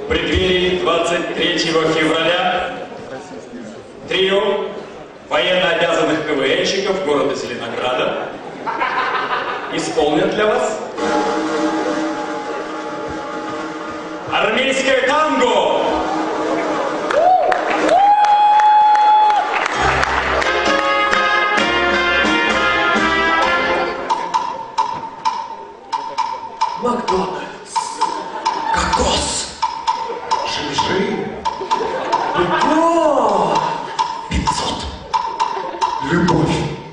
В преддверии 23 февраля трио военно обязанных КВНщиков города Зеленограда исполнят для вас армейское танго. Макдональдс, кокос, жижи, бекон, 500, любовь.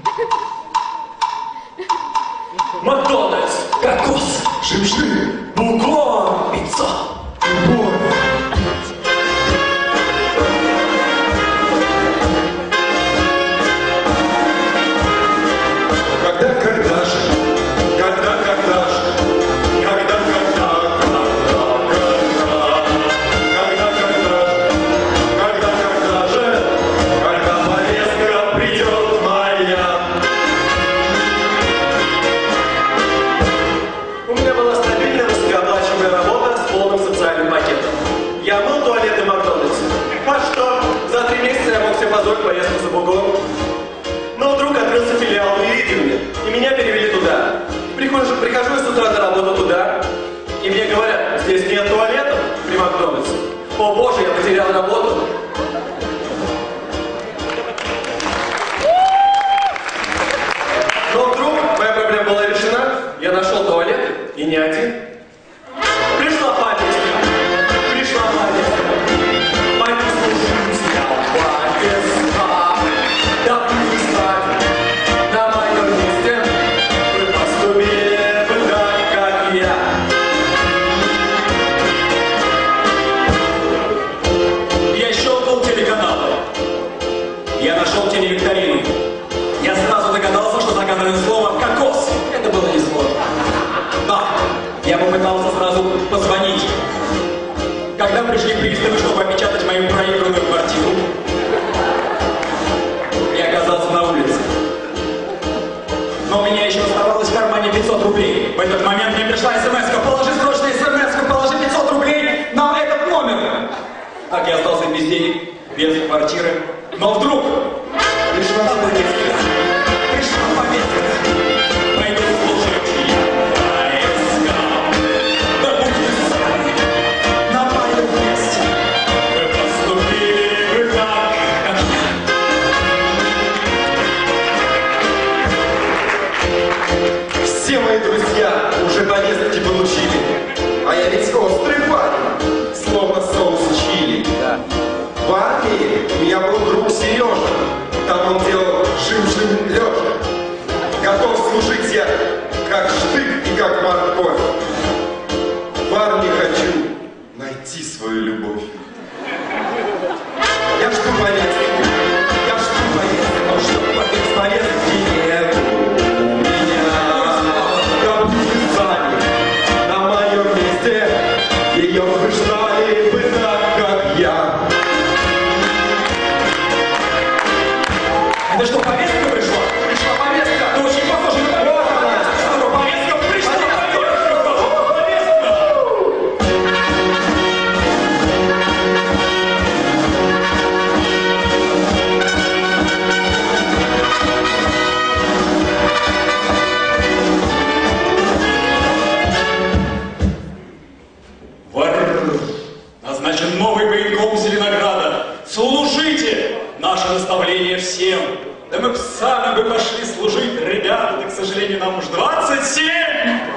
Макдональдс, кокос, жижи, бекон, 500, любовь. Поездку за бугом. Но вдруг открылся филиал в Иридиуме, и меня перевели туда. Прихожу я с утра на работу туда, и мне говорят, здесь нет туалетов при Макдональдсе. О боже, я потерял работу. Но вдруг моя проблема была решена, я нашел туалет, и не один. Пришла память. Я попытался сразу позвонить. Когда пришли приставы, чтобы опечатать мою проигранную квартиру, я оказался на улице. Но у меня еще оставалось в кармане 500 рублей. В этот момент мне пришла смс-ка: положи срочно смс-ку, положи 500 рублей на этот номер. Так я остался без денег, без квартиры. Но вдруг пришла повестка. Пойду слушать я. Все мои друзья уже повестки получили, а я ведь острый парень, словно соус чили. Да. В армии у меня был друг Сережа, там он делал жим-жим лежа. Готов служить я как штык и как морковь. В армии хочу найти свою любовь. Я жду повестки, но чтоб попить повестки нету. Ее ждали бы так, как я. Это что, повестка пришла? Пришла повестка. Ты очень похожа на повестку. Что, повестка пришла? Назначен новый военком Зеленограда. Служите! Наше наставление всем. Да мы б сами бы пошли служить, ребята, да, к сожалению, нам уж 27!